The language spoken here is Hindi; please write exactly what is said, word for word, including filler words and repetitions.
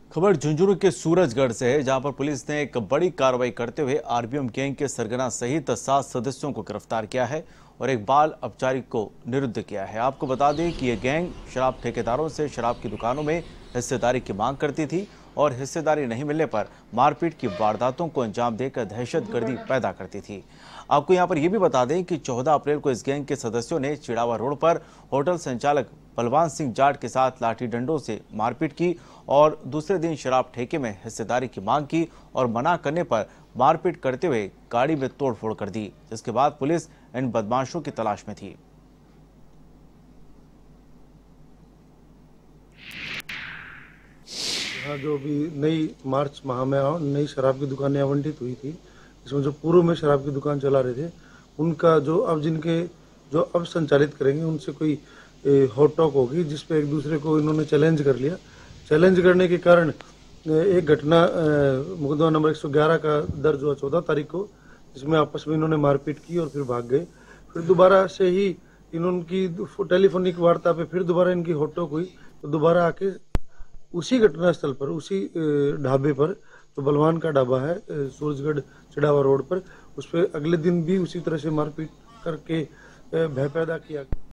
खबर झुंझुनू के सूरजगढ़ से है, जहां पर पुलिस ने एक बड़ी कार्रवाई करते हुए आरबीएम गैंग के सरगना सहित सात सदस्यों को गिरफ्तार किया है और एक बाल अपचारी को निरुद्ध किया है। आपको बता दें कि यह गैंग शराब ठेकेदारों से शराब की दुकानों में हिस्सेदारी की मांग करती थी और हिस्सेदारी नहीं मिलने पर मारपीट की वारदातों को अंजाम देकर दहशतगर्दी पैदा करती थी। आपको यहां पर यह भी बता दें कि चौदह अप्रैल को इस गैंग के सदस्यों ने चिड़ावा रोड पर होटल संचालक बलवान सिंह जाट के साथ लाठी डंडों से मारपीट की और दूसरे दिन शराब ठेके में हिस्सेदारी की मांग की और मना करने पर मारपीट करते हुए गाड़ी में तोड़फोड़ कर दी, जिसके बाद पुलिस इन बदमाशों की तलाश में थी। यहाँ जो भी नई मार्च माह में नई शराब की दुकानें आवंटित हुई थी, इसमें जो पूर्व में शराब की दुकान चला रहे थे, उनका जो अब जिनके जो अब संचालित करेंगे उनसे कोई हॉट टॉक होगी, जिसपे एक दूसरे को इन्होंने चैलेंज कर लिया। चैलेंज करने के कारण एक घटना मुकदमा नंबर एक सौ ग्यारह का दर्ज हुआ चौदह तारीख को, जिसमें आपस में इन्होंने मारपीट की और फिर भाग गए। फिर दोबारा से ही इनकी टेलीफोनिक वार्ता पे फिर दोबारा इनकी हॉट टॉक हुई, तो दोबारा आके उसी घटना स्थल पर, उसी ढाबे पर, जो बलवान का ढाबा है सूरजगढ़ चिड़ावा रोड पर, उस पर अगले दिन भी उसी तरह से मारपीट करके भय पैदा किया।